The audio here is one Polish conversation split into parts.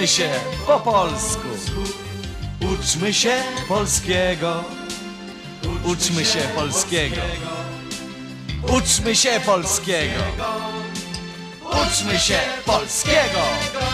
Uczmy się po polsku. Uczmy się polskiego. Uczmy się polskiego. Uczmy się polskiego. Uczmy się polskiego.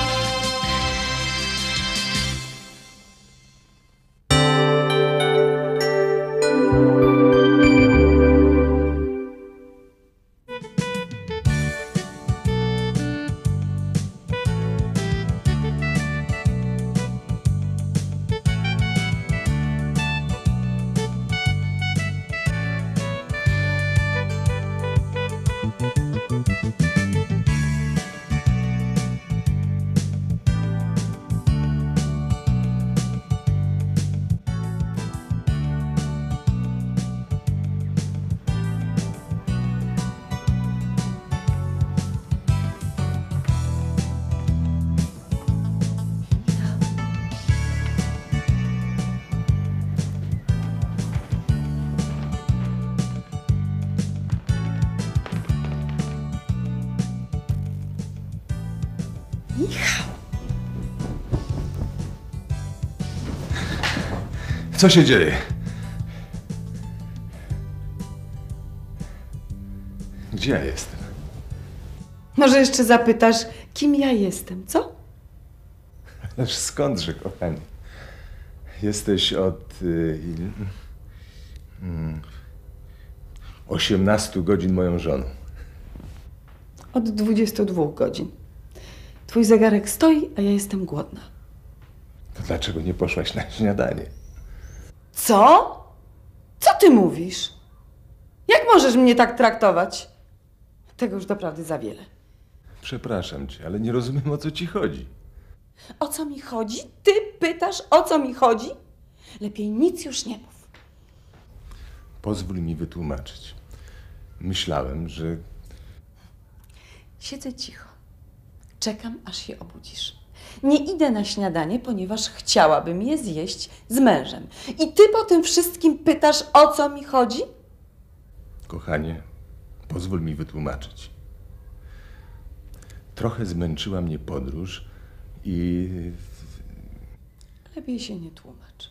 Michał. Co się dzieje? Gdzie ja jestem? Może jeszcze zapytasz, kim ja jestem, co? Ależ skądże, kochanie? Jesteś od 18 godzin moją żoną. Od 22 godzin. Twój zegarek stoi, a ja jestem głodna. To dlaczego nie poszłaś na śniadanie? Co? Co ty mówisz? Jak możesz mnie tak traktować? Tego już doprawdy za wiele. Przepraszam cię, ale nie rozumiem, o co ci chodzi. O co mi chodzi? Ty pytasz, o co mi chodzi? Lepiej nic już nie mów. Pozwól mi wytłumaczyć. Myślałem, że... Siedzę cicho. Czekam, aż się obudzisz. Nie idę na śniadanie, ponieważ chciałabym je zjeść z mężem. I ty po tym wszystkim pytasz, o co mi chodzi? Kochanie, pozwól mi wytłumaczyć. Trochę zmęczyła mnie podróż i... Lepiej się nie tłumacz.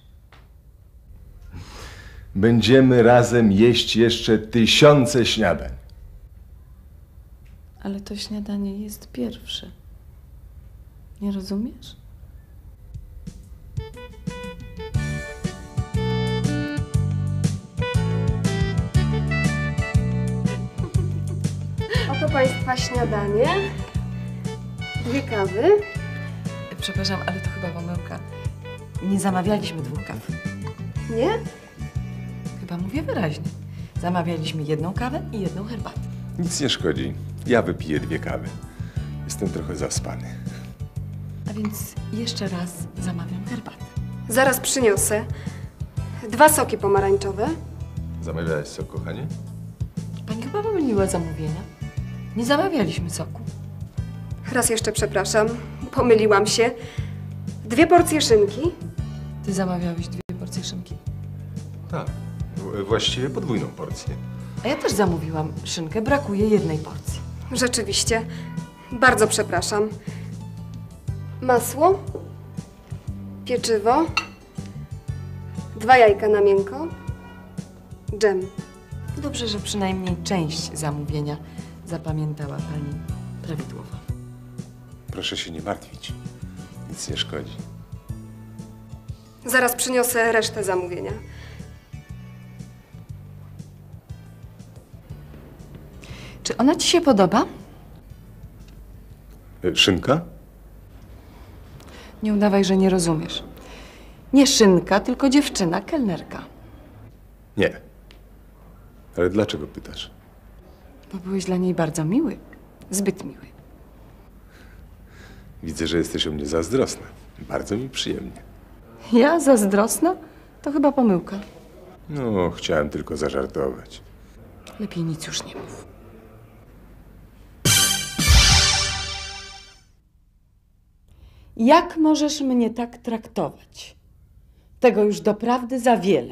Będziemy razem jeść jeszcze 1000 śniadań. Ale to śniadanie jest pierwsze. Nie rozumiesz? Oto Państwa śniadanie. 2 kawy. Przepraszam, ale to chyba pomyłka. Nie zamawialiśmy 2 kaw. Nie? Chyba mówię wyraźnie. Zamawialiśmy 1 kawę i 1 herbatę. Nic nie szkodzi. Ja wypiję 2 kawy. Jestem trochę zaspany. A więc jeszcze raz zamawiam herbatę. Zaraz przyniosę. 2 soki pomarańczowe. Zamawiałeś sok, kochanie? Pani chyba pomyliła zamówienia. Nie zamawialiśmy soku. Raz jeszcze przepraszam. Pomyliłam się. 2 porcje szynki. Ty zamawiałeś 2 porcje szynki. Tak. Właściwie podwójną porcję. A ja też zamówiłam szynkę. Brakuje 1 porcji. Rzeczywiście. Bardzo przepraszam. Masło. Pieczywo. 2 jajka na miękko. Dżem. Dobrze, że przynajmniej część zamówienia zapamiętała pani prawidłowo. Proszę się nie martwić. Nic nie szkodzi. Zaraz przyniosę resztę zamówienia. Czy ona ci się podoba? Szynka? Nie udawaj, że nie rozumiesz. Nie szynka, tylko dziewczyna, kelnerka. Nie. Ale dlaczego pytasz? Bo byłeś dla niej bardzo miły. Zbyt miły. Widzę, że jesteś o mnie zazdrosna. Bardzo mi przyjemnie. Ja zazdrosna? To chyba pomyłka. No, chciałem tylko zażartować. Lepiej nic już nie mów. Jak możesz mnie tak traktować? Tego już doprawdy za wiele.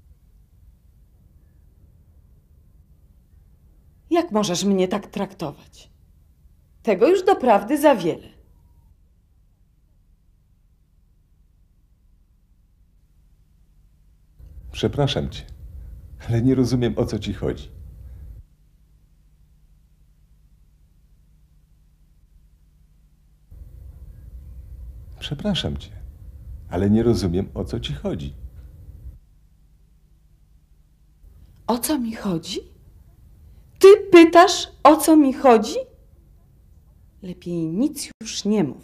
Jak możesz mnie tak traktować? Tego już doprawdy za wiele. Przepraszam cię, ale nie rozumiem, o co ci chodzi. Przepraszam cię, ale nie rozumiem, o co ci chodzi. O co mi chodzi? Ty pytasz, o co mi chodzi? Lepiej nic już nie mów.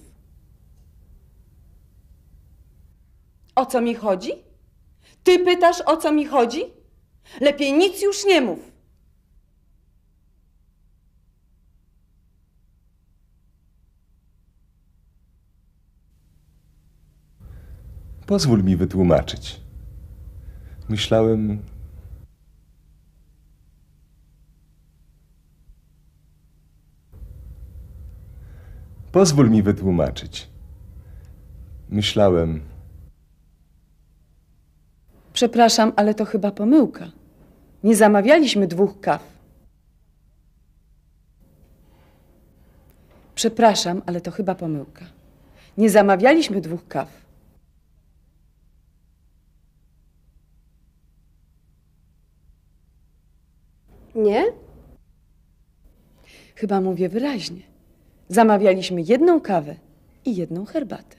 O co mi chodzi? Ty pytasz, o co mi chodzi? Lepiej nic już nie mów. Pozwól mi wytłumaczyć. Myślałem... Pozwól mi wytłumaczyć. Myślałem... Przepraszam, ale to chyba pomyłka. Nie zamawialiśmy 2 kaw. Przepraszam, ale to chyba pomyłka. Nie zamawialiśmy 2 kaw. Nie? Chyba mówię wyraźnie. Zamawialiśmy 1 kawę i 1 herbatę.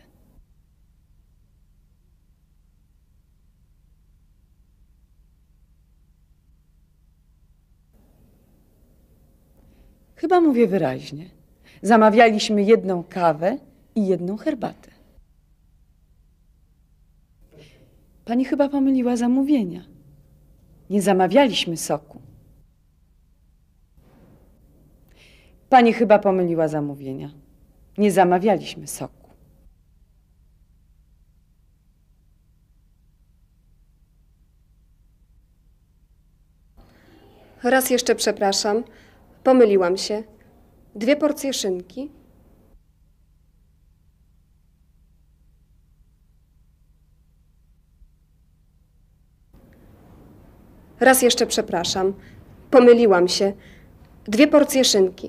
Chyba mówię wyraźnie. Zamawialiśmy 1 kawę i 1 herbatę. Pani chyba pomyliła zamówienia. Nie zamawialiśmy soku. Pani chyba pomyliła zamówienia. Nie zamawialiśmy soku. Raz jeszcze przepraszam. Pomyliłam się. 2 porcje szynki. Raz jeszcze przepraszam. Pomyliłam się. 2 porcje szynki.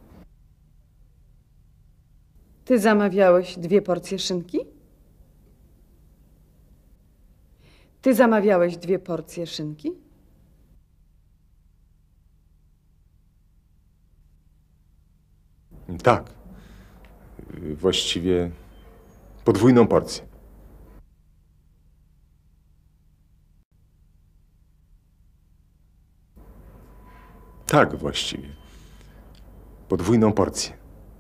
Ty zamawiałeś 2 porcje szynki? Ty zamawiałeś 2 porcje szynki? Tak. Właściwie podwójną porcję. Tak, właściwie. Podwójną porcję.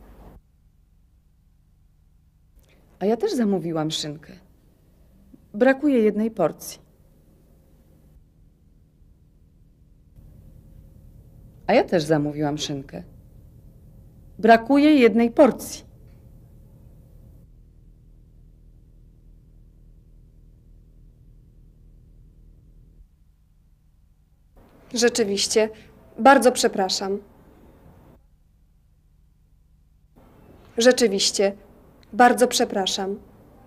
A ja też zamówiłam szynkę. Brakuje 1 porcji. A ja też zamówiłam szynkę. Brakuje 1 porcji. Rzeczywiście. Bardzo przepraszam. Rzeczywiście. Bardzo przepraszam.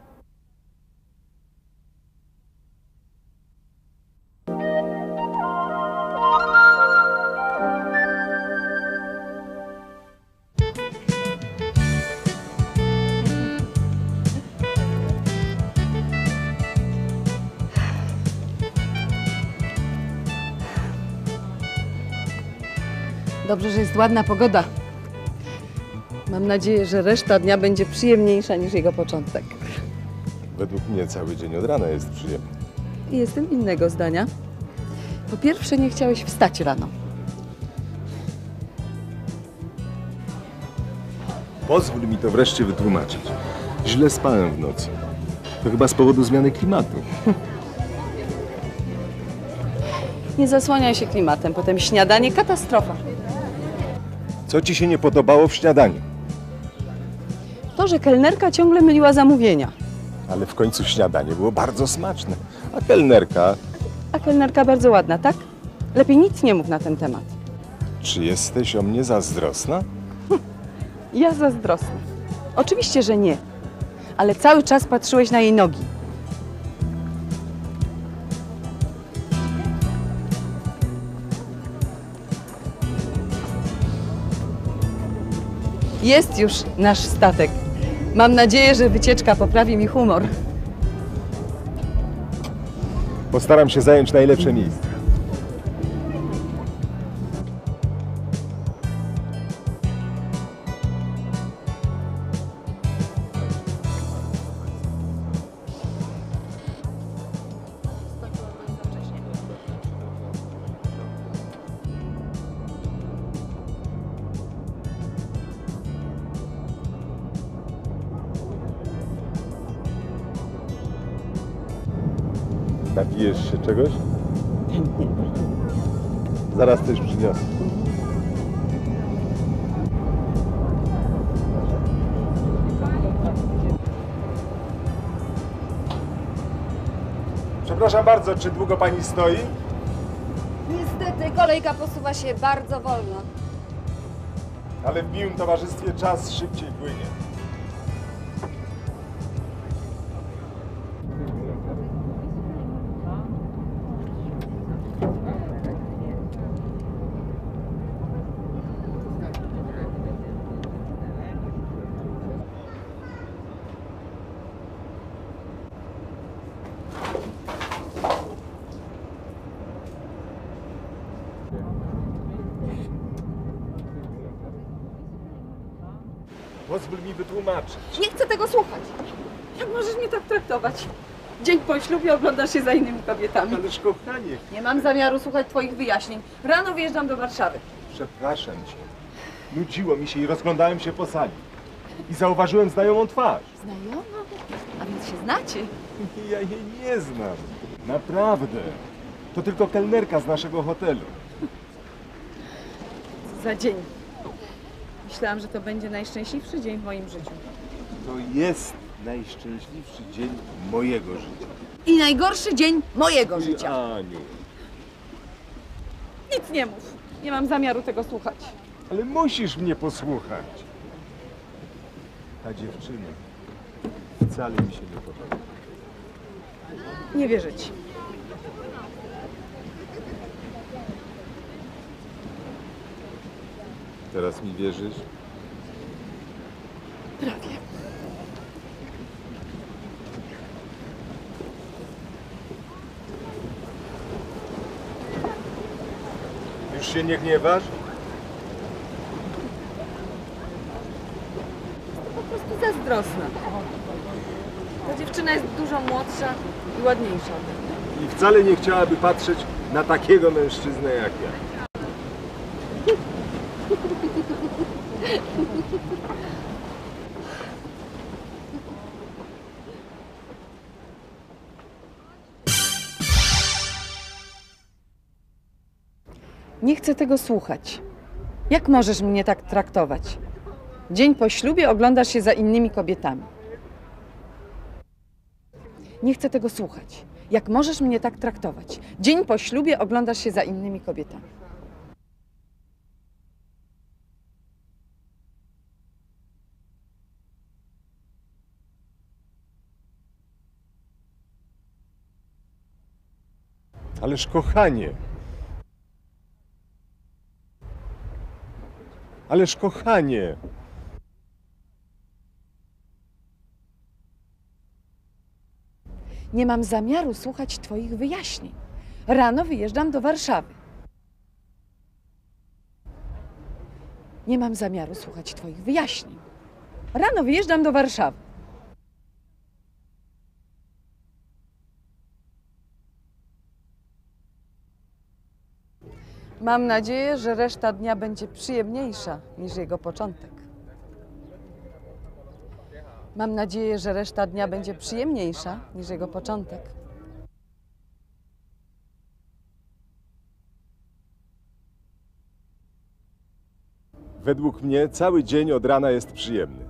Dobrze, że jest ładna pogoda. Mam nadzieję, że reszta dnia będzie przyjemniejsza niż jego początek. Według mnie cały dzień od rana jest przyjemny. I jestem innego zdania. Po pierwsze, nie chciałeś wstać rano. Pozwól mi to wreszcie wytłumaczyć. Źle spałem w nocy. To chyba z powodu zmiany klimatu. Nie zasłaniaj się klimatem, potem śniadanie katastrofa. Co ci się nie podobało w śniadaniu? To, że kelnerka ciągle myliła zamówienia. Ale w końcu śniadanie było bardzo smaczne. A kelnerka, A kelnerka bardzo ładna, tak? Lepiej nic nie mów na ten temat. czy jesteś o mnie zazdrosna? Ja zazdrosna. Oczywiście, że nie. Ale cały czas patrzyłeś na jej nogi. Jest już nasz statek. Mam nadzieję, że wycieczka poprawi mi humor. Postaram się zająć najlepsze miejsce. Napijesz się czegoś? Zaraz coś przyniosę. Przepraszam bardzo, czy długo pani stoi? Niestety, kolejka posuwa się bardzo wolno. Ale w miłym towarzystwie czas szybciej płynie. Pozwól mi wytłumaczyć. Nie chcę tego słuchać. Jak możesz mnie tak traktować? Dzień po ślubie oglądasz się za innymi kobietami. Ależ kochanie, Nie mam zamiaru słuchać twoich wyjaśnień. Rano wjeżdżam do Warszawy. przepraszam cię. Nudziło mi się i rozglądałem się po sali. I zauważyłem znajomą twarz. Znajoma? A więc się znacie? Ja jej nie znam. Naprawdę. To tylko kelnerka z naszego hotelu. Co za dzień. Myślałam, że to będzie najszczęśliwszy dzień w moim życiu. To jest najszczęśliwszy dzień mojego życia. I najgorszy dzień mojego życia. Aniu, Nic nie mów. Nie mam zamiaru tego słuchać. ale musisz mnie posłuchać. Ta dziewczyna wcale mi się nie podoba. Nie wierzę ci. Teraz mi wierzysz? Prawie. Już się nie gniewasz? Po prostu zazdrosna. Ta dziewczyna jest dużo młodsza i ładniejsza. I wcale nie chciałaby patrzeć na takiego mężczyznę jak ja. Nie chcę tego słuchać. Jak możesz mnie tak traktować? Dzień po ślubie oglądasz się za innymi kobietami. Nie chcę tego słuchać. Jak możesz mnie tak traktować? Dzień po ślubie oglądasz się za innymi kobietami. Ależ kochanie. Ależ kochanie. Nie mam zamiaru słuchać twoich wyjaśnień. Rano wyjeżdżam do Warszawy. Nie mam zamiaru słuchać twoich wyjaśnień. Rano wyjeżdżam do Warszawy. Mam nadzieję, że reszta dnia będzie przyjemniejsza niż jego początek. Mam nadzieję, że reszta dnia będzie przyjemniejsza niż jego początek. Według mnie cały dzień od rana jest przyjemny.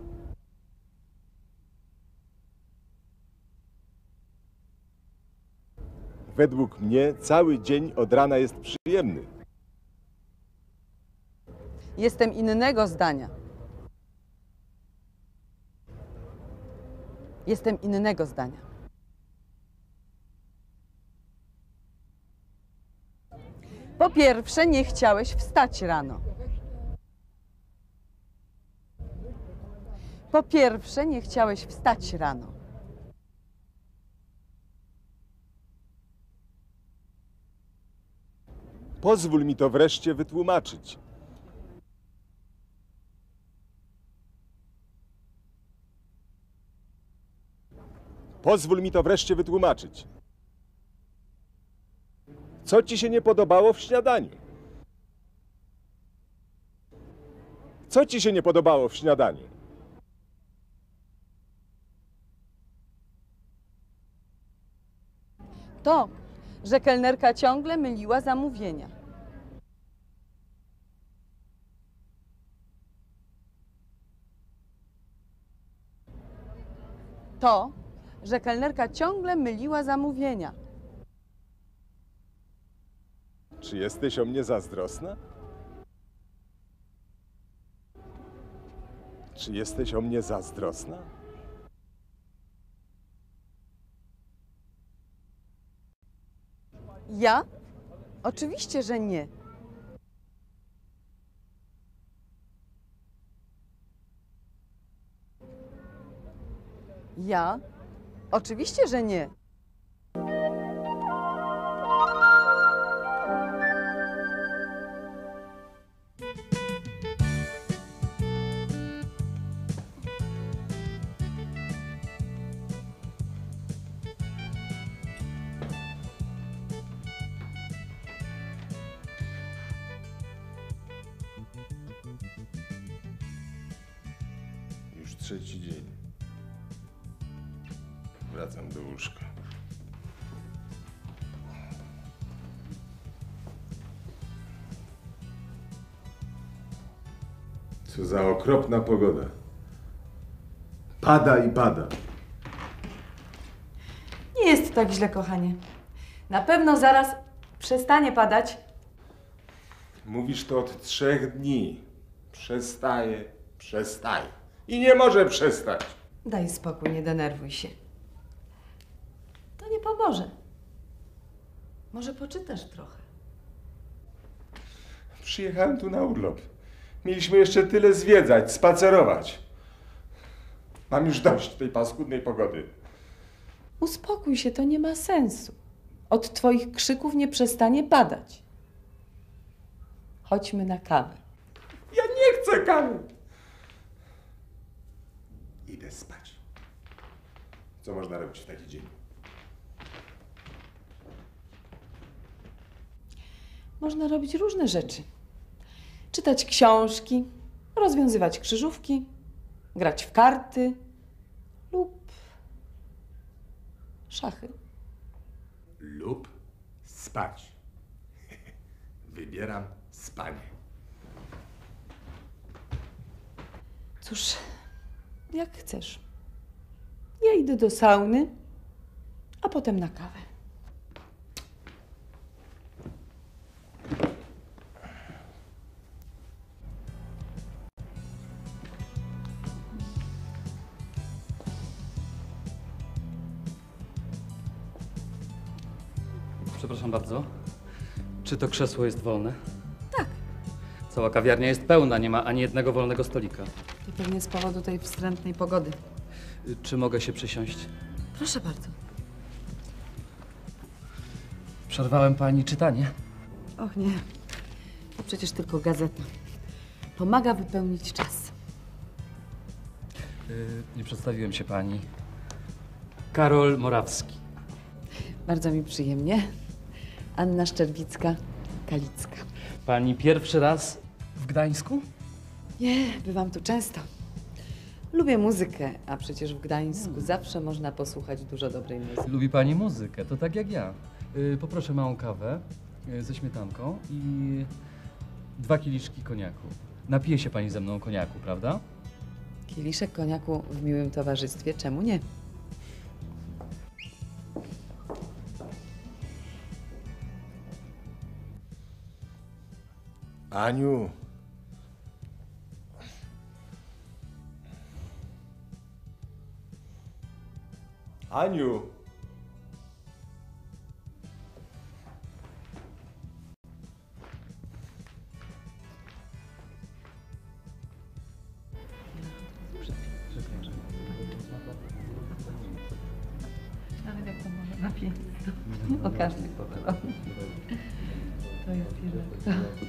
Według mnie cały dzień od rana jest przyjemny. Jestem innego zdania. Jestem innego zdania. Po pierwsze, nie chciałeś wstać rano. Po pierwsze, nie chciałeś wstać rano. Pozwól mi to wreszcie wytłumaczyć. Pozwól mi to wreszcie wytłumaczyć. Co ci się nie podobało w śniadaniu? Co ci się nie podobało w śniadaniu? To, że kelnerka ciągle myliła zamówienia. To, że kelnerka ciągle myliła zamówienia. Czy jesteś o mnie zazdrosna? Czy jesteś o mnie zazdrosna? Ja? Oczywiście, że nie. Ja? Oczywiście, że nie. Już trzeci dzień. Wracam do łóżka. Co za okropna pogoda. Pada i pada. Nie jest tak źle, kochanie. Na pewno zaraz przestanie padać. Mówisz to od 3 dni. Przestaje, przestaje. I nie może przestać. Daj spokój, nie denerwuj się. To nie pomoże. Może poczytasz trochę. Przyjechałem tu na urlop. Mieliśmy jeszcze tyle zwiedzać, spacerować. Mam już dość tej paskudnej pogody. Uspokój się, to nie ma sensu. Od twoich krzyków nie przestanie padać. Chodźmy na kawę. Ja nie chcę kawy. Idę spać. Co można robić w taki dzień? Można robić różne rzeczy. Czytać książki, rozwiązywać krzyżówki, grać w karty lub szachy. Lub spać. Wybieram spanie. Cóż, jak chcesz. Ja idę do sauny, a potem na kawę. Przepraszam bardzo. Czy to krzesło jest wolne? Tak. Cała kawiarnia jest pełna, nie ma ani jednego wolnego stolika. To pewnie z powodu tej wstrętnej pogody. Czy mogę się przysiąść? Proszę bardzo. Przerwałem pani czytanie. Och nie, to przecież tylko gazeta. Pomaga wypełnić czas. Nie przedstawiłem się pani. Karol Morawski. Bardzo mi przyjemnie. Anna Szczerbicka-Kalicka. Pani pierwszy raz w Gdańsku? Nie, bywam tu często. Lubię muzykę, a przecież w Gdańsku zawsze można posłuchać dużo dobrej muzyki. Lubi pani muzykę, to tak jak ja. Poproszę małą kawę ze śmietanką i 2 kieliszki koniaku. Napije się pani ze mną koniaku, prawda? Kieliszek koniaku w miłym towarzystwie, czemu nie? Aniu. Aniu. Nawet jak to może napięć, o każdej porze. To To jest jednak to.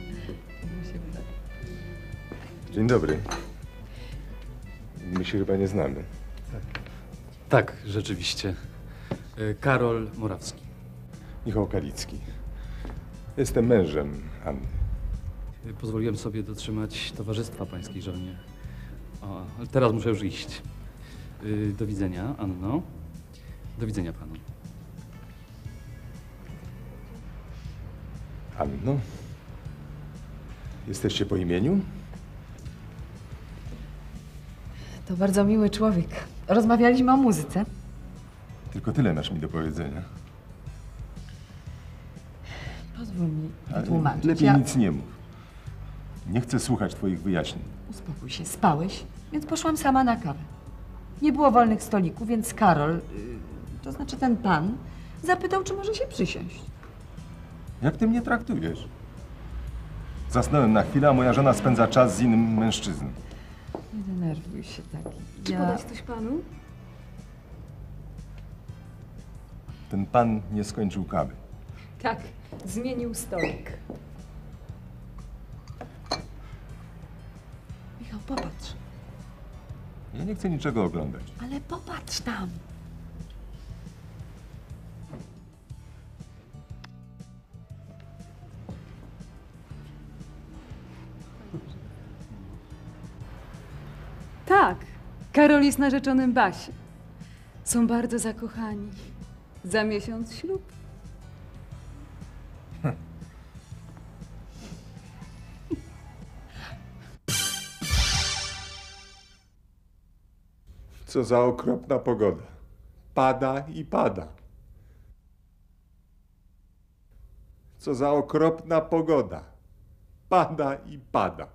Dzień dobry. My się chyba nie znamy. Tak, rzeczywiście. Karol Morawski. Michał Kalicki. Jestem mężem Anny. Pozwoliłem sobie dotrzymać towarzystwa pańskiej żonie. O, ale teraz muszę już iść. Do widzenia, Anno. Do widzenia panu. Anno? Jesteście po imieniu? To bardzo miły człowiek. Rozmawialiśmy o muzyce. Tylko tyle masz mi do powiedzenia. Pozwól mi Ale wytłumaczyć. lepiej nic nie mów. Nie chcę słuchać twoich wyjaśnień. Uspokój się, spałeś, więc poszłam sama na kawę. Nie było wolnych stolików, więc Karol, to znaczy ten pan, zapytał, czy może się przysiąść. Jak ty mnie traktujesz? Zasnąłem na chwilę, a moja żona spędza czas z innym mężczyzną. Nie denerwuj się tak. Czy podać coś panu? Ten pan nie skończył kawy. Tak, zmienił stolik. Michał, popatrz. Ja nie chcę niczego oglądać. Ale popatrz tam. Tak, Karol jest narzeczonym Basi. Są bardzo zakochani. Za miesiąc ślub. Co za okropna pogoda. Pada i pada. Co za okropna pogoda. Pada i pada.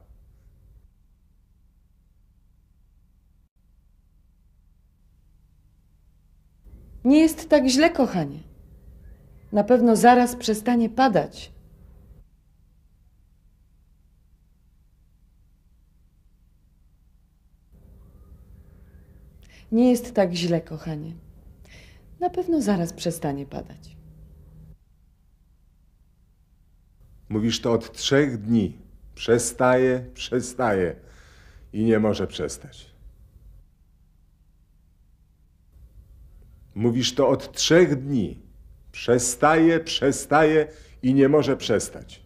Nie jest tak źle, kochanie. Na pewno zaraz przestanie padać. Nie jest tak źle, kochanie. Na pewno zaraz przestanie padać. Mówisz to od 3 dni. Przestaje, przestaje i nie może przestać. Mówisz to od 3 dni. Przestaje, przestaje i nie może przestać.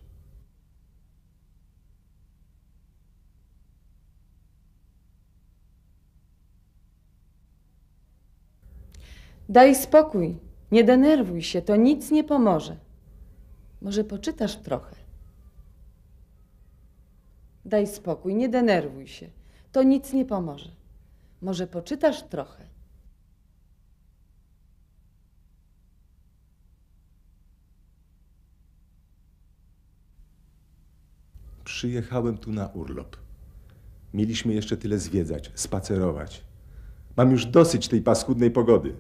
Daj spokój, nie denerwuj się, to nic nie pomoże. Może poczytasz trochę. Daj spokój, nie denerwuj się, to nic nie pomoże. Może poczytasz trochę. Przyjechałem tu na urlop. Mieliśmy jeszcze tyle zwiedzać, spacerować. Mam już dosyć tej paskudnej pogody.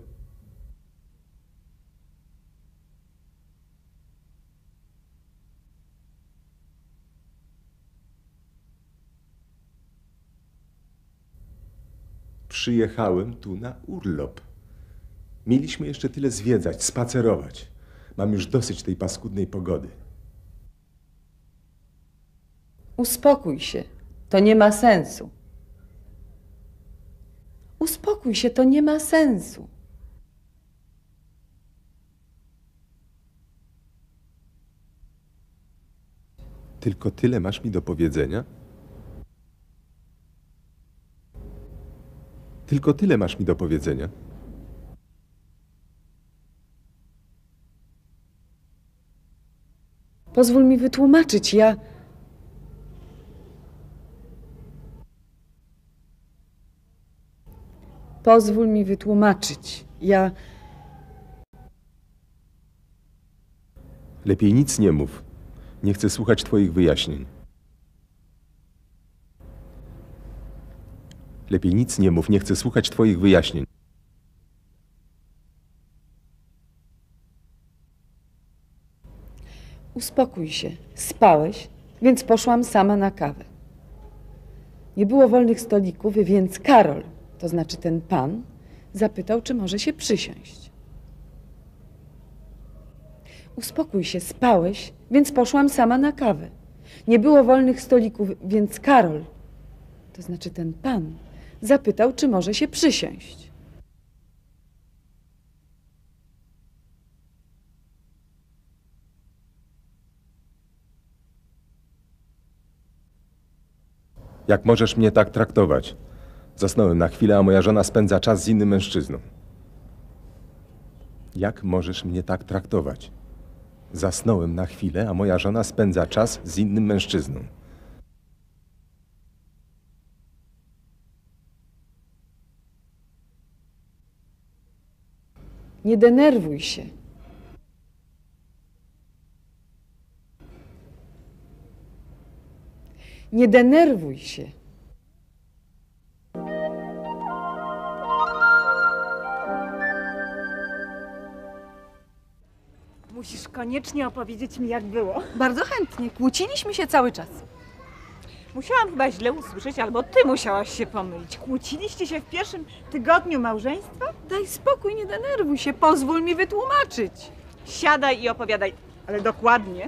Przyjechałem tu na urlop. Mieliśmy jeszcze tyle zwiedzać, spacerować. Mam już dosyć tej paskudnej pogody. Uspokój się, to nie ma sensu. Uspokój się, to nie ma sensu. Tylko tyle masz mi do powiedzenia? Tylko tyle masz mi do powiedzenia. Pozwól mi wytłumaczyć, Pozwól mi wytłumaczyć, Lepiej nic nie mów. Nie chcę słuchać twoich wyjaśnień. Lepiej nic nie mów. Nie chcę słuchać twoich wyjaśnień. Uspokój się, spałeś, więc poszłam sama na kawę. Nie było wolnych stolików, więc Karol, to znaczy ten pan, zapytał, czy może się przysiąść. Uspokój się, spałeś, więc poszłam sama na kawę. Nie było wolnych stolików, więc Karol, to znaczy ten pan, zapytał, czy może się przysiąść. Jak możesz mnie tak traktować? Zasnąłem na chwilę, a moja żona spędza czas z innym mężczyzną. Jak możesz mnie tak traktować? Zasnąłem na chwilę, a moja żona spędza czas z innym mężczyzną. Nie denerwuj się. Nie denerwuj się. Musisz koniecznie opowiedzieć mi, jak było. Bardzo chętnie. Kłóciliśmy się cały czas. Musiałam chyba źle usłyszeć, albo ty musiałaś się pomylić. Kłóciliście się w pierwszym tygodniu małżeństwa? Daj spokój, nie denerwuj się. Pozwól mi wytłumaczyć. Siadaj i opowiadaj, ale dokładnie.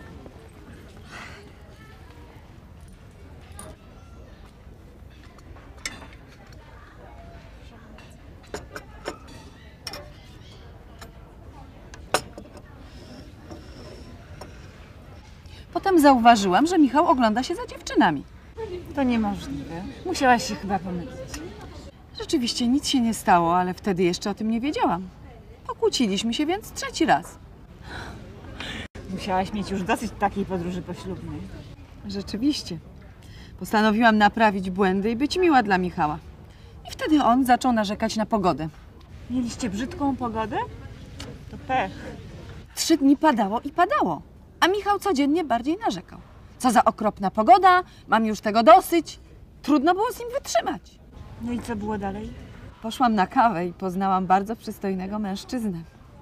Potem zauważyłam, że Michał ogląda się za dziewczynami. To niemożliwe. Musiałaś się chyba pomylić. Rzeczywiście nic się nie stało, ale wtedy jeszcze o tym nie wiedziałam. Pokłóciliśmy się więc trzeci raz. Musiałaś mieć już dosyć takiej podróży poślubnej. Rzeczywiście. Postanowiłam naprawić błędy i być miła dla Michała. I wtedy on zaczął narzekać na pogodę. Mieliście brzydką pogodę? To pech. 3 dni padało i padało, a Michał codziennie bardziej narzekał. Co za okropna pogoda, mam już tego dosyć. Trudno było z nim wytrzymać. No i co było dalej? Poszłam na kawę i poznałam bardzo przystojnego mężczyznę.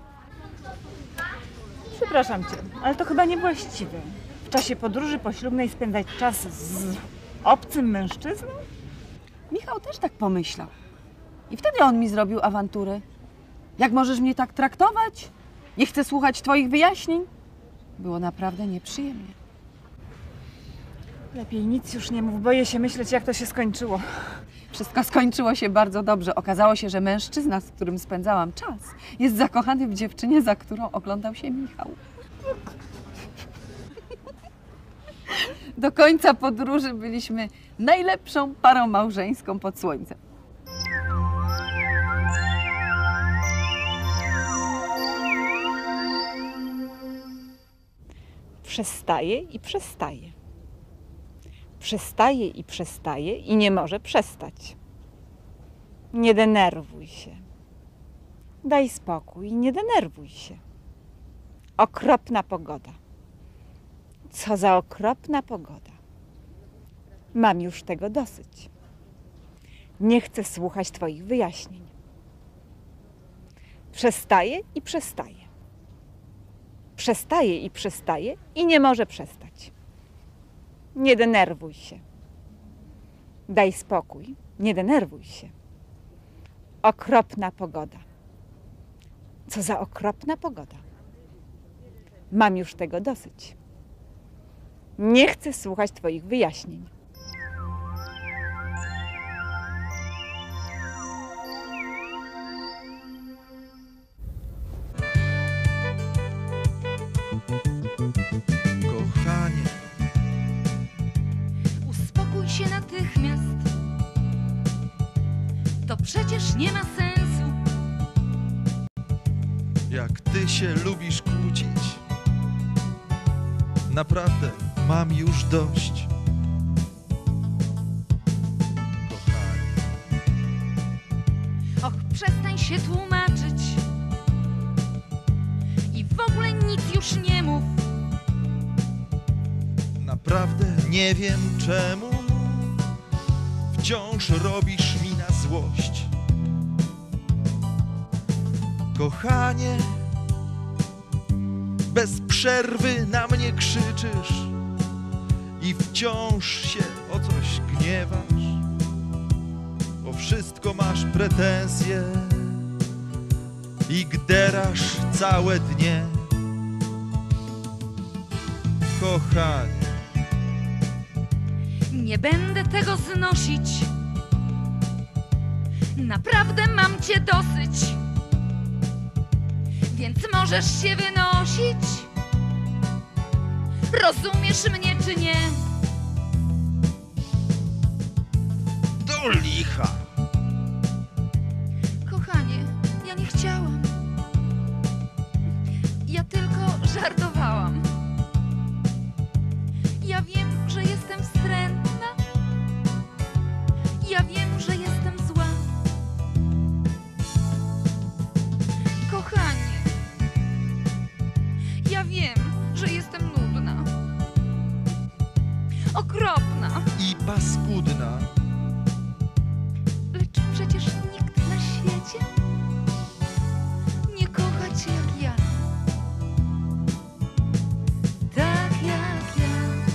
Przepraszam cię, ale to chyba niewłaściwe. W czasie podróży poślubnej spędzać czas z obcym mężczyzną? Michał też tak pomyślał. I wtedy on mi zrobił awanturę. Jak możesz mnie tak traktować? Nie chcę słuchać twoich wyjaśnień. Było naprawdę nieprzyjemnie. Lepiej nic już nie mów, boję się myśleć, jak to się skończyło. Wszystko skończyło się bardzo dobrze. Okazało się, że mężczyzna, z którym spędzałam czas, jest zakochany w dziewczynie, za którą oglądał się Michał. Do końca podróży byliśmy najlepszą parą małżeńską pod słońcem. Przestaje i przestaje. Przestaje i przestaje i nie może przestać. Nie denerwuj się. Daj spokój, nie denerwuj się. Okropna pogoda. Co za okropna pogoda. Mam już tego dosyć. Nie chcę słuchać twoich wyjaśnień. Przestaje i przestaje. Przestaje i przestaje i nie może przestać. Nie denerwuj się. Daj spokój, nie denerwuj się. Okropna pogoda. Co za okropna pogoda. Mam już tego dosyć. Nie chcę słuchać twoich wyjaśnień. Kochanie, Uspokój się natychmiast. To przecież nie ma sensu. jak ty się lubisz kłócić. Naprawdę mam już dość. Kochanie, Och, przestań się tłumaczyć. I w ogóle nic już nie mów. naprawdę nie wiem czemu wciąż robisz mi na złość. Kochanie, bez przerwy na mnie krzyczysz i wciąż się o coś gniewasz. O wszystko masz pretensje i gderasz całe dnie. kochanie. Nie będę tego znosić. Naprawdę mam cię dosyć. Więc możesz się wynosić. Rozumiesz mnie czy nie? Do licha. Kochanie, ja nie chciałam. Ja tylko żartowałam. Ja wiem, że jestem wstrętna. Ja wiem, że jestem zła. Kochanie, ja wiem, że jestem nudna. Okropna. I paskudna. Lecz przecież nikt na świecie nie kocha cię jak ja. Tak jak ja.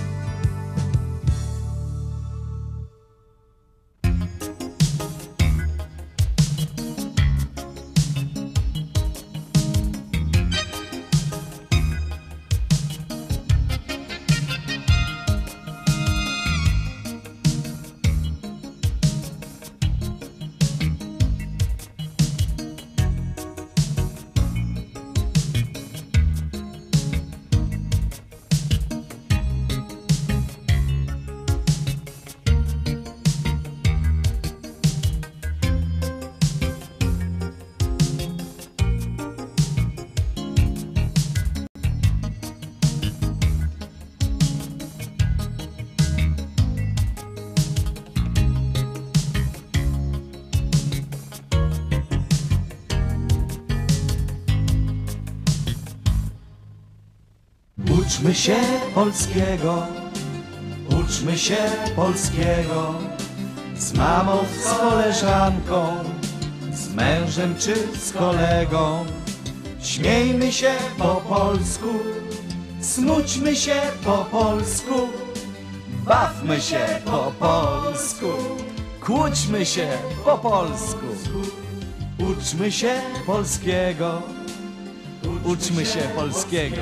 Uczmy się polskiego, uczmy się polskiego, z mamą, z koleżanką, z mężem czy z kolegą. Śmiejmy się po polsku, smućmy się po polsku, bawmy się po polsku, kłóćmy się po polsku. Uczmy się polskiego, uczmy się polskiego.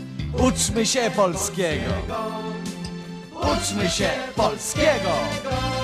Uczmy się polskiego! Uczmy się polskiego!